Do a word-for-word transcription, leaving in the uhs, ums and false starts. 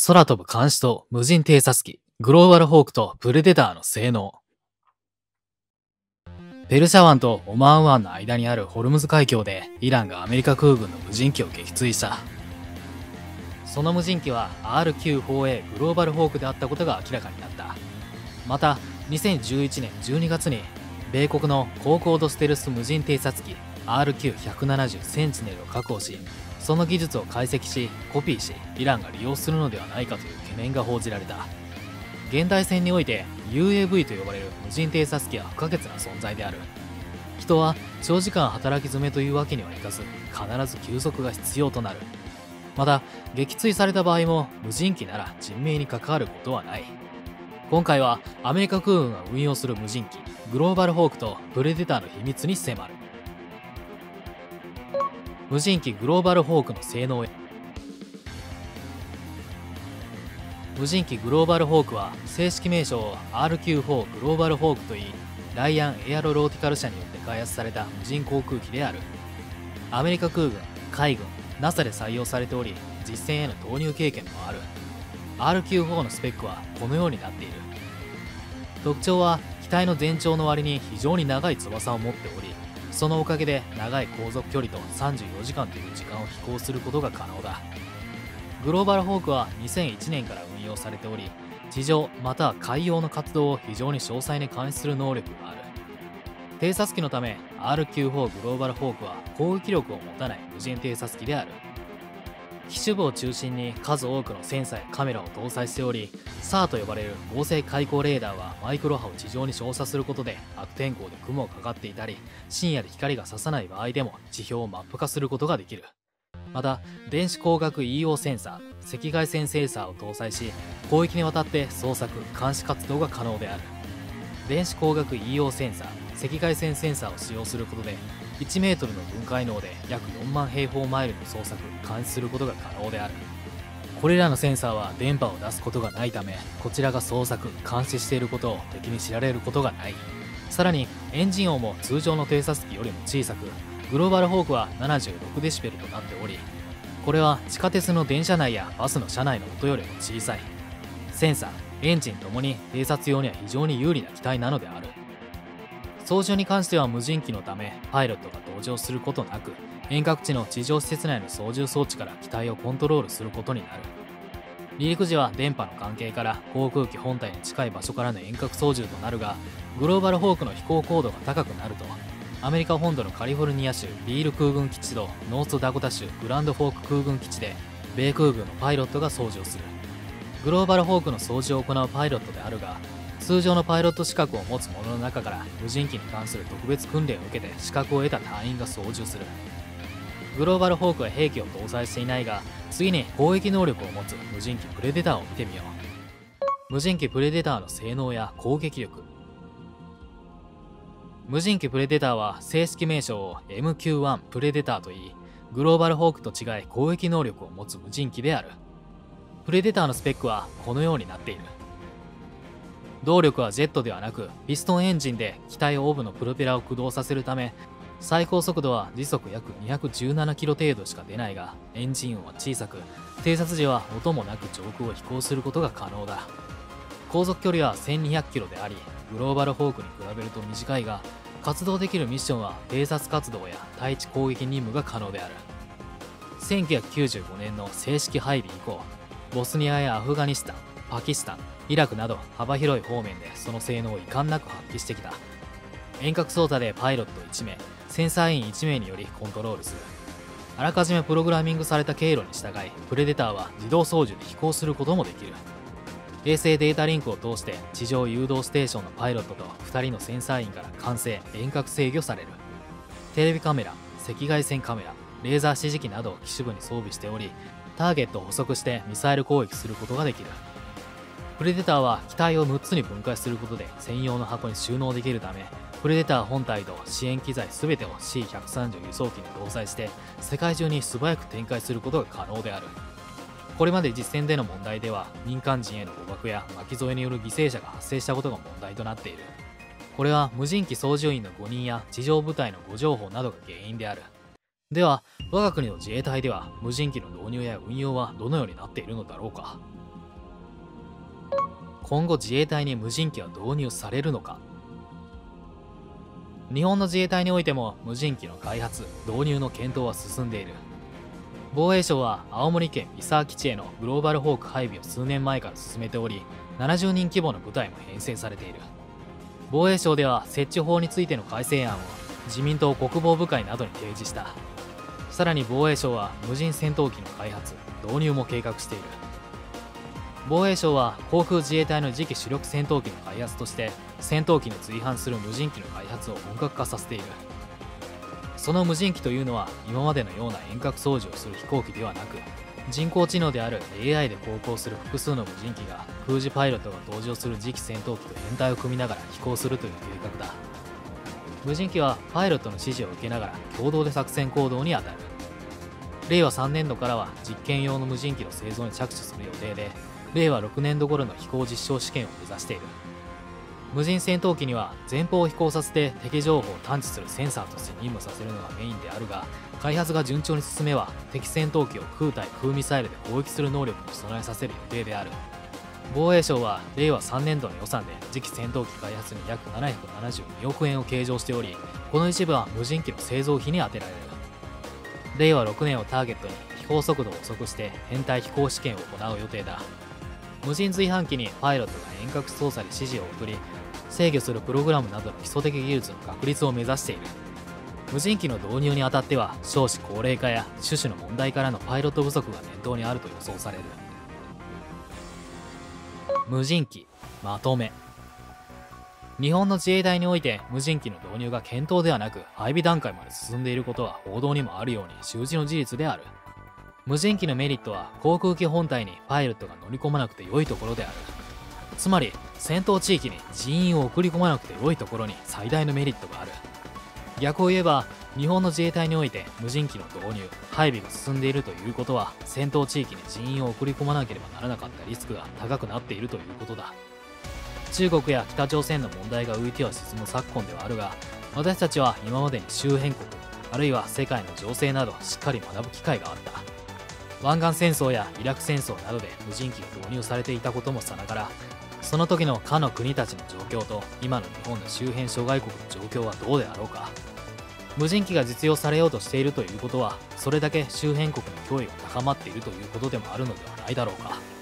空飛ぶ監視と無人偵察機、グローバルホークとプレデターの性能。ペルシャ湾とオマーン湾の間にあるホルムズ海峡でイランがアメリカ空軍の無人機を撃墜した。その無人機は アールキューフォーエー グローバルホークであったことが明らかになった。またにせんじゅういちねんじゅうにがつに米国の高高度ステルス無人偵察機 アールキューひゃくななじゅう センチネルを確保し、その技術を解析しコピーしイランが利用するのではないかという懸念が報じられた。現代戦において ユーエーブイ と呼ばれる無人偵察機は不可欠な存在である。人は長時間働き詰めというわけにはいかず、必ず休息が必要となる。また撃墜された場合も無人機なら人命に関わることはない。今回はアメリカ空軍が運用する無人機グローバルホークとプレデターの秘密に迫る。無人機グローバルホークの性能へ。無人機グローバルホークは正式名称を アールキューフォー グローバルホークといい、ライアンエアロローティカル社によって開発された無人航空機である。アメリカ空軍、海軍、ナサ で採用されており、実戦への投入経験もある。アールキューフォー のスペックはこのようになっている。特徴は機体の全長の割に非常に長い翼を持っており、そのおかげで長い航続距離とさんじゅうよじかんという時間を飛行することが可能だ。グローバルホークはにせんいちねんから運用されており、地上または海洋の活動を非常に詳細に監視する能力がある。偵察機のため アールキューフォー グローバルホークは攻撃力を持たない無人偵察機である。機首部を中心に数多くのセンサーやカメラを搭載しており、 サー と呼ばれる合成開口レーダーはマイクロ波を地上に照射することで悪天候で雲がかかっていたり、深夜で光が差さない場合でも地表をマップ化することができる。また電子光学 イーオー センサー、赤外線センサーを搭載し、広域にわたって捜索監視活動が可能である。電子光学 イーオー センサー、赤外線センサーを使用することでいちメートルの分解能で約よんまん平方マイルの捜索監視することが可能である。これらのセンサーは電波を出すことがないため、こちらが捜索監視していることを敵に知られることがない。さらにエンジン音も通常の偵察機よりも小さく、グローバルホークはななじゅうろくデシベルとなっており、これは地下鉄の電車内やバスの車内の音よりも小さい。センサー、エンジンともに偵察用には非常に有利な機体なのである。操縦に関しては無人機のためパイロットが同乗することなく、遠隔地の地上施設内の操縦装置から機体をコントロールすることになる。離陸時は電波の関係から航空機本体に近い場所からの遠隔操縦となるが、グローバルホークの飛行高度が高くなるとアメリカ本土のカリフォルニア州ビール空軍基地とノースダコタ州グランドフォーク空軍基地で米空軍のパイロットが操縦する。グローバルホークの操縦を行うパイロットであるが、通常のパイロット資格を持つ者の中から無人機に関する特別訓練を受けて資格を得た隊員が操縦する。グローバルホークは兵器を搭載していないが、次に攻撃能力を持つ無人機プレデターを見てみよう。無人機プレデターの性能や攻撃力。無人機プレデターは正式名称を エムキューワン プレデターといい、グローバルホークと違い攻撃能力を持つ無人機である。プレデターのスペックはこのようになっている。動力はジェットではなくピストンエンジンで機体オーブのプロペラを駆動させるため、最高速度は時速約にひゃくじゅうななキロ程度しか出ないが、エンジン音は小さく、偵察時は音もなく上空を飛行することが可能だ。航続距離はせんにひゃくキロであり、グローバルホークに比べると短いが、活動できるミッションは偵察活動や対地攻撃任務が可能である。せんきゅうひゃくきゅうじゅうごねんの正式配備以降、ボスニアやアフガニスタン、パキスタン、イラクなど幅広い方面でその性能を遺憾なく発揮してきた。遠隔操作でパイロットいちめい、センサー員いちめいによりコントロールする。あらかじめプログラミングされた経路に従い、プレデターは自動操縦で飛行することもできる。衛星データリンクを通して地上誘導ステーションのパイロットとふたりのセンサー員から管制・遠隔制御される。テレビカメラ、赤外線カメラ、レーザー指示器などを機首部に装備しており、ターゲットを捕捉してミサイル攻撃することができる。プレデターは機体をむっつに分解することで専用の箱に収納できるため、プレデター本体と支援機材全てを シーひゃくさんじゅう 輸送機に搭載して世界中に素早く展開することが可能である。これまで実戦での問題では民間人への誤爆や巻き添えによる犠牲者が発生したことが問題となっている。これは無人機操縦員の誤認や地上部隊の誤情報などが原因である。では我が国の自衛隊では無人機の導入や運用はどのようになっているのだろうか。 今後自衛隊に無人機は導入されるのか。日本の自衛隊においても無人機の開発・導入の検討は進んでいる。防衛省は青森県三沢基地へのグローバルホーク配備を数年前から進めており、ななじゅうにん規模の部隊も編成されている。防衛省では設置法についての改正案を自民党国防部会などに提示した。さらに防衛省は無人戦闘機の開発・導入も計画している。防衛省は航空自衛隊の次期主力戦闘機の開発として戦闘機に随伴する無人機の開発を本格化させている。その無人機というのは今までのような遠隔操縦をする飛行機ではなく、人工知能である エーアイ で航行する複数の無人機が空自パイロットが搭乗する次期戦闘機と編隊を組みながら飛行するという計画だ。無人機はパイロットの指示を受けながら共同で作戦行動に当たる。れいわさんねんどからは実験用の無人機の製造に着手する予定で、れいわろくねんど頃の飛行実証試験を目指している。無人戦闘機には前方を飛行させて敵情報を探知するセンサーとして任務させるのがメインであるが、開発が順調に進めば敵戦闘機を空対空ミサイルで攻撃する能力に備えさせる予定である。防衛省はれいわさんねんどの予算で次期戦闘機開発に約ななひゃくななじゅうにおくえんを計上しており、この一部は無人機の製造費に充てられる。れいわろくねんをターゲットに飛行速度を遅くして編隊飛行試験を行う予定だ。無人随伴機にパイロットが遠隔操作で指示を送り、制御するプログラムなどの基礎的技術の確立を目指している。無人機の導入にあたっては少子高齢化や種々の問題からのパイロット不足が念頭にあると予想される。無人機まとめ。日本の自衛隊において無人機の導入が検討ではなく配備段階まで進んでいることは報道にもあるように周知の事実である。無人機のメリットは航空機本体にパイロットが乗り込まなくて良いところである。つまり戦闘地域に人員を送り込まなくて良いところに最大のメリットがある。逆を言えば日本の自衛隊において無人機の導入・配備が進んでいるということは、戦闘地域に人員を送り込まなければならなかったリスクが高くなっているということだ。中国や北朝鮮の問題が浮いては進む昨今ではあるが、私たちは今までに周辺国あるいは世界の情勢などしっかり学ぶ機会があった。湾岸戦争やイラク戦争などで無人機が導入されていたこともさながら、その時の他の国たちの状況と今の日本の周辺諸外国の状況はどうであろうか。無人機が実用されようとしているということは、それだけ周辺国の脅威が高まっているということでもあるのではないだろうか。